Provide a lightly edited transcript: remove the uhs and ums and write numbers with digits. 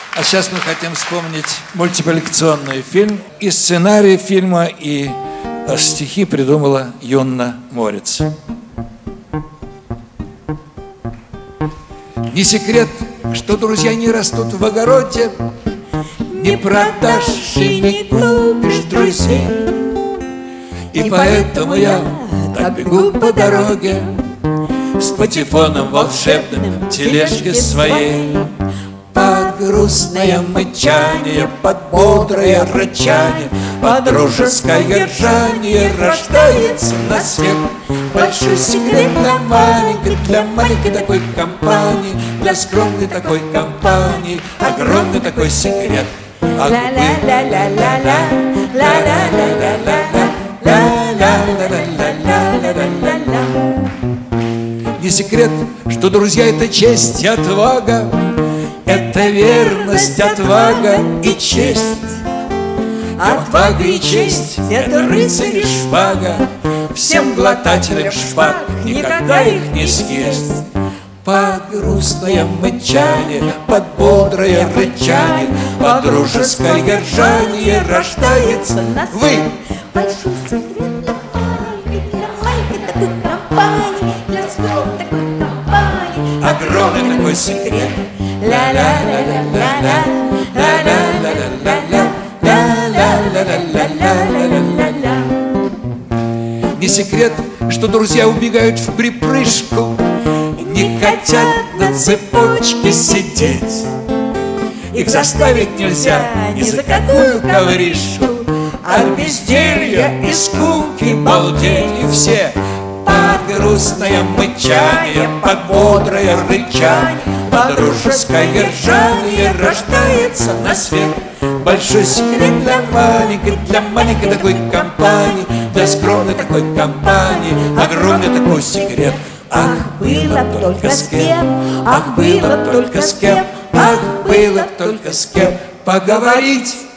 А сейчас мы хотим вспомнить мультипликационный фильм. И сценарий фильма, и стихи придумала Юнна Морец. Не секрет, что друзья не растут в огороде, не продашь и не купишь друзей. И поэтому я так бегу по дороге с патефоном волшебным тележке своей. Под грустное мычание, под бодрое рычание, под дружеское ржание рождается на свет большой секрет для маленькой такой компании, для скромной такой компании, огромный такой секрет. Не секрет, что друзья — это честь и отвага, это верность, отвага и честь. Отвага и честь — это рыцарь и шпага, всем глотателям шпаг никогда их не съесть. Под грустное мычание, под бодрое рычание, под дружеское ржание рождается вы. Большой секрет для маленькой такой компании, для скромной такой компании, огромный такой секрет. Не секрет, что друзья убегают в припрыжку, не хотят на цепочке сидеть. Их заставить нельзя ни за какую ковришку, от безделья и скуки балдеть. И все под грустное мычание, под бодрое рычание, под дружеское ржание рождается на свет большой секрет для маленькой такой компании, для скромной такой компании, огромный такой секрет. Ах, было б только с кем, ах, было б только с кем, ах, было б только с кем поговорить.